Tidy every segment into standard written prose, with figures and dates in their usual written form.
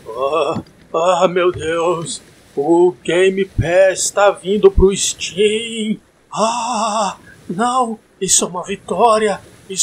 Meu Deus, o Game Pass está vindo pro Steam. Não, isso é uma vitória,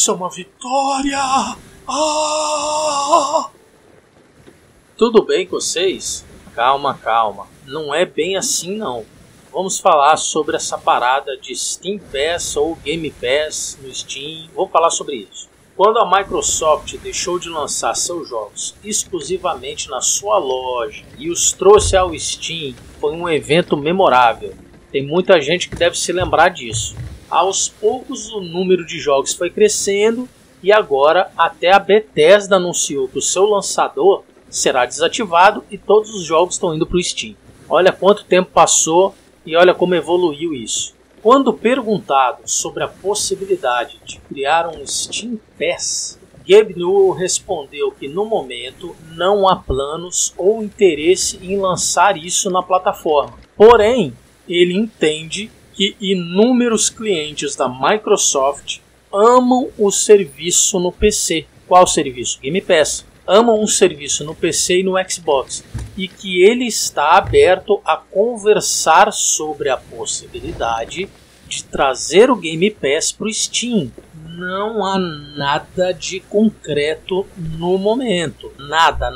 Tudo bem com vocês? Calma, não é bem assim não. Vamos falar sobre essa parada de Steam Pass ou Game Pass no Steam, vamos falar sobre isso. Quando a Microsoft deixou de lançar seus jogos exclusivamente na sua loja e os trouxe ao Steam, foi um evento memorável. Tem muita gente que deve se lembrar disso. Aos poucos o número de jogos foi crescendo e agora até a Bethesda anunciou que o seu lançador será desativado e todos os jogos estão indo para o Steam. Olha quanto tempo passou e olha como evoluiu isso. Quando perguntado sobre a possibilidade de criar um Steam Pass, Gabe Newell respondeu que no momento não há planos ou interesse em lançar isso na plataforma. Porém, ele entende que inúmeros clientes da Microsoft amam o serviço no PC. Qual serviço? Game Pass. Amam um serviço no PC e no Xbox, e que ele está aberto a conversar sobre a possibilidade de trazer o Game Pass para o Steam. Não há nada de concreto no momento. Nada.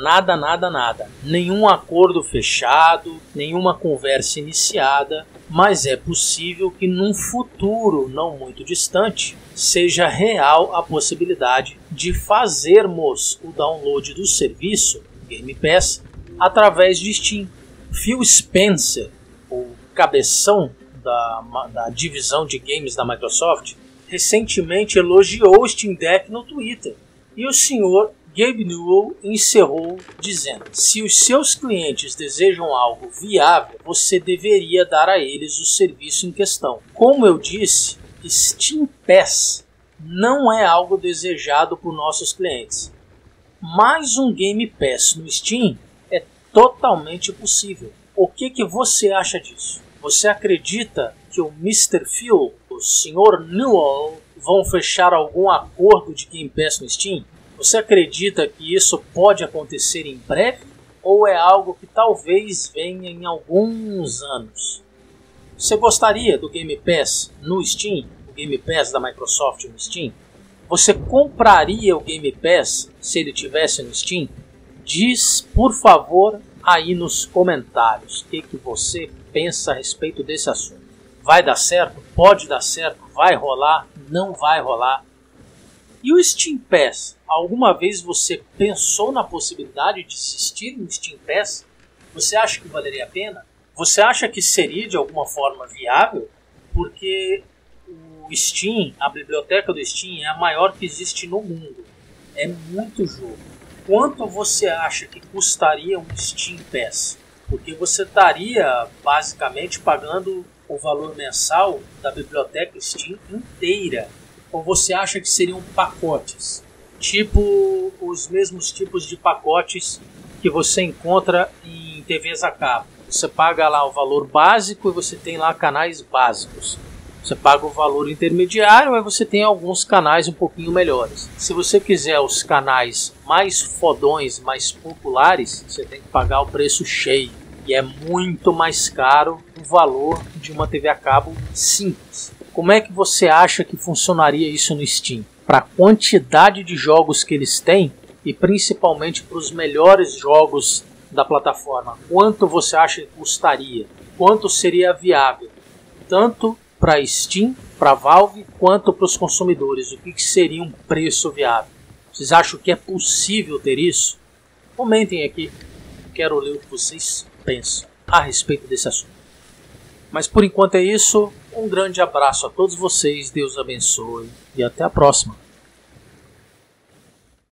Nenhum acordo fechado, nenhuma conversa iniciada, mas é possível que num futuro não muito distante seja real a possibilidade de fazermos o download do serviço Game Pass através de Steam. Phil Spencer, o cabeção da divisão de games da Microsoft, recentemente elogiou o Steam Deck no Twitter. E o senhor Gabe Newell encerrou dizendo: se os seus clientes desejam algo viável, você deveria dar a eles o serviço em questão. Como eu disse, Steam Pass não é algo desejado por nossos clientes. Mas um Game Pass no Steam é totalmente possível. O que você acha disso? Você acredita que o Mr. Phil, o Sr. Newell, vão fechar algum acordo de Game Pass no Steam? Você acredita que isso pode acontecer em breve? Ou é algo que talvez venha em alguns anos? Você gostaria do Game Pass no Steam? O Game Pass da Microsoft no Steam? Você compraria o Game Pass se ele tivesse no Steam? Diz, por favor, aí nos comentários o que você pensa a respeito desse assunto. Vai dar certo? Pode dar certo? Vai rolar? Não vai rolar? E o Steam Pass? Alguma vez você pensou na possibilidade de assistir no Steam Pass? Você acha que valeria a pena? Você acha que seria de alguma forma viável? Porque o Steam, a biblioteca do Steam é a maior que existe no mundo. É muito jogo. Quanto você acha que custaria um Steam Pass? Porque você estaria basicamente pagando o valor mensal da biblioteca Steam inteira. Ou você acha que seriam pacotes? Tipo os mesmos tipos de pacotes que você encontra em TVs a cabo. Você paga lá o valor básico e você tem lá canais básicos. Você paga o valor intermediário e você tem alguns canais um pouquinho melhores. Se você quiser os canais mais fodões, mais populares, você tem que pagar o preço cheio. E é muito mais caro o valor de uma TV a cabo simples. Como é que você acha que funcionaria isso no Steam? Para a quantidade de jogos que eles têm e principalmente para os melhores jogos da plataforma, quanto você acha que custaria? Quanto seria viável? Tanto para Steam, para Valve, quanto para os consumidores. O que seria um preço viável? Vocês acham que é possível ter isso? Comentem aqui. Quero ler o que vocês pensam a respeito desse assunto. Mas por enquanto é isso. Um grande abraço a todos vocês. Deus abençoe. E até a próxima.